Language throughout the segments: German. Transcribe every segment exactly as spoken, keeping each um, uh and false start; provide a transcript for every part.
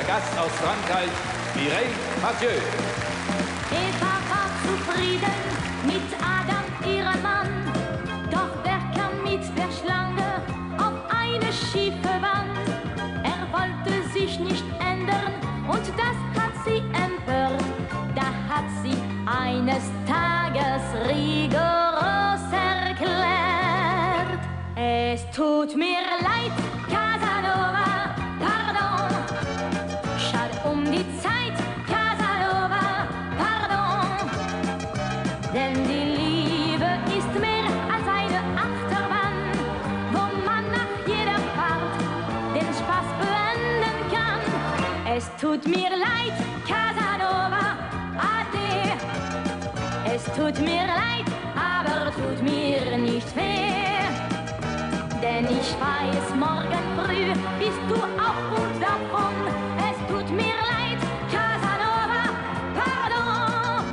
unser Gast aus Frankreich, Mireille Mathieu. Eva war zufrieden mit Adam, ihrem Mann. Doch wer kam mit der Schlange auf eine schiefe Wand? Er wollte sich nicht ändern und das hat sie empört. Da hat sie eines Tages rigoros erklärt: Es tut mir leid, Casanova, pardon. Schade um die Zeit, Casanova, pardon. Denn die Liebe ist mehr als eine Achterbahn, wo man nach jeder Fahrt den Spaß beenden kann. Es tut mir leid, Casanova, ade. Es tut mir leid, aber tut mir nicht weh. Denn ich weiß, morgen früh bist du auf und davon. Es tut mir leid, Casanova, pardon.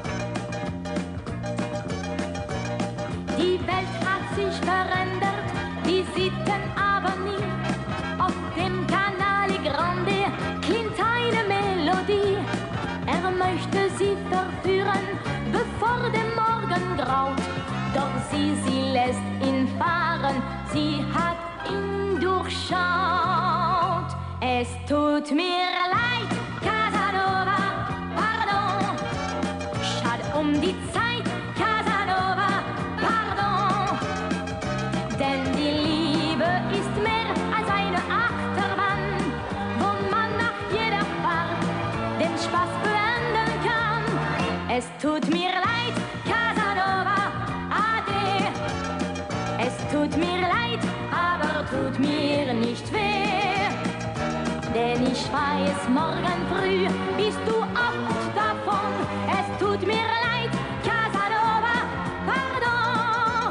Die Welt hat sich verändert, die Sitten aber nie. Auf dem Canale Grande klingt eine Melodie. Er möchte sie verführen, bevor der Morgen graut. Doch sie, sie lässt ihn fahren, sie hat ihn durchschaut. Es tut mir leid, Casanova, pardon. Schade um die Zeit, Casanova, pardon. Denn die Liebe ist mehr als eine Achterbahn, wo man nach jeder Fahrt den Spaß beenden kann. Es tut mir leid, Casanova, ade. Es tut mir leid, aber tut mir nicht weh. Denn ich weiß, morgen früh bist du auf und davon. Es tut mir leid, Casanova, pardon.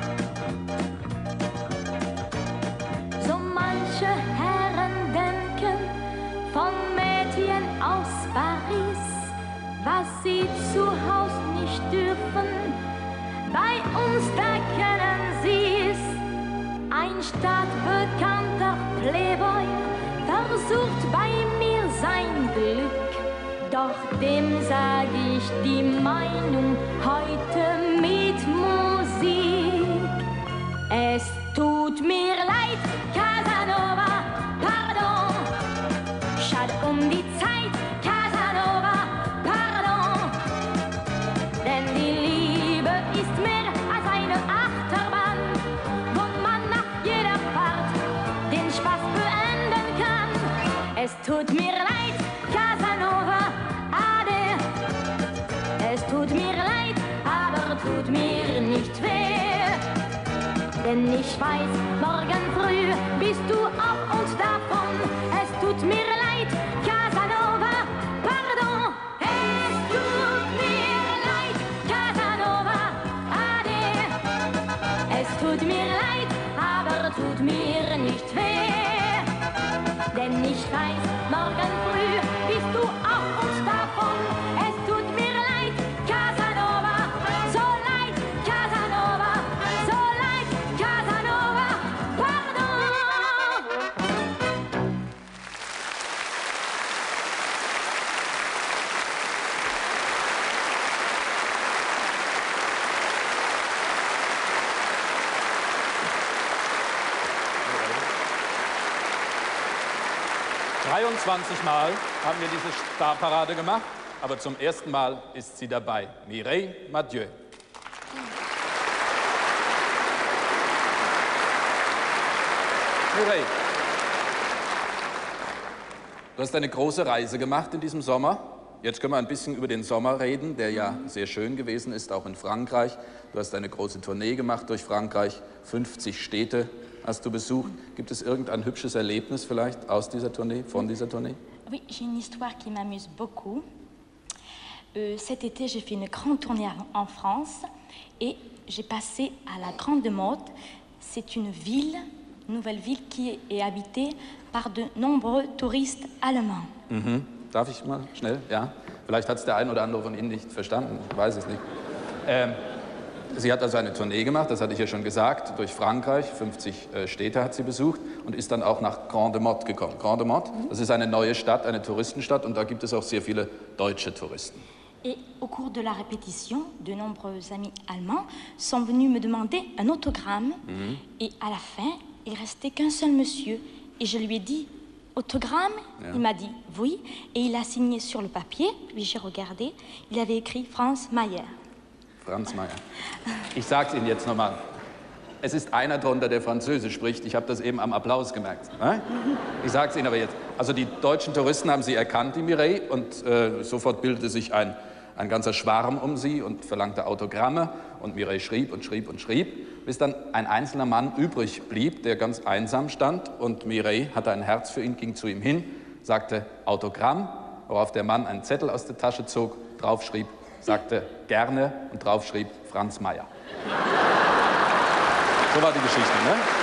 So manche Herren denken von Mädchen aus Paris, was sie zu Haus nicht dürfen. Bei uns, da können sie's. Ein stadtbekannter Playboy versucht bei mir sein Glück. Doch dem sag ich die Meinung heute mit Musik. Es tut mir leid, Casanova, pardon. Schade um die Zeit, Casanova, pardon. Denn die Liebe ist mehr als eine Achterbahn, wo man nach jeder Fahrt den Spaß beenden kann. Es tut mir leid, Casanova, ade. Es tut mir leid, aber tut mir nicht weh. Denn ich weiß, morgen früh bist du auf und davon. Es tut mir leid, Casanova, pardon. Es tut mir leid, Casanova, ade. Es tut mir leid, aber tut mir nicht weh. Denn ich weiß, morgen früh bist du auf und davon. Es tut mir leid, Casanova, so leid, Casanova, so leid, Casanova, pardon. dreiundzwanzig Mal haben wir diese Starparade gemacht, aber zum ersten Mal ist sie dabei. Mireille Mathieu. Mireille, du hast eine große Reise gemacht in diesem Sommer. Jetzt können wir ein bisschen über den Sommer reden, der ja sehr schön gewesen ist, auch in Frankreich. Du hast eine große Tournee gemacht durch Frankreich, fünfzig Städte hast du besucht. Gibt es irgendein hübsches Erlebnis vielleicht aus dieser Tournee, von dieser Tournee? Oui, j'ai une histoire qui m'amuse beaucoup. Euh, cet été, j'ai fait une grande tournée en France et j'ai passé à la Grande Motte. C'est une ville, une nouvelle ville qui est habitée par de nombreux touristes allemands. Mhm. Darf ich mal schnell? Ja. Vielleicht hat es der ein oder andere von Ihnen nicht verstanden. Ich weiß es nicht. Ähm, Sie hat also eine Tournee gemacht, das hatte ich ja schon gesagt, durch Frankreich, fünfzig äh, Städte hat sie besucht und ist dann auch nach Grande-Motte gekommen. Grande-Motte, das ist eine neue Stadt, eine Touristenstadt und da gibt es auch sehr viele deutsche Touristen. Et au cours de la répétition, de nombreux amis allemands sont venus me demander un autogramme. Mm-hmm. Et à la fin, il restait qu'un seul monsieur. Et je lui ai dit, autogramme? Ja. Il m'a dit, oui. Et il a signé sur le papier, puis j'ai regardé, il avait écrit Franz Mayer. Franz Mayer. Ich sage es Ihnen jetzt nochmal. Es ist einer drunter, der Französisch spricht. Ich habe das eben am Applaus gemerkt. Ich sage es Ihnen aber jetzt. Also die deutschen Touristen haben sie erkannt, die Mireille, und äh, sofort bildete sich ein, ein ganzer Schwarm um sie und verlangte Autogramme. Und Mireille schrieb und schrieb und schrieb, bis dann ein einzelner Mann übrig blieb, der ganz einsam stand. Und Mireille hatte ein Herz für ihn, ging zu ihm hin, sagte Autogramm, worauf der Mann einen Zettel aus der Tasche zog, draufschrieb, sagte gerne und draufschrieb Franz Mayer. So war die Geschichte, ne?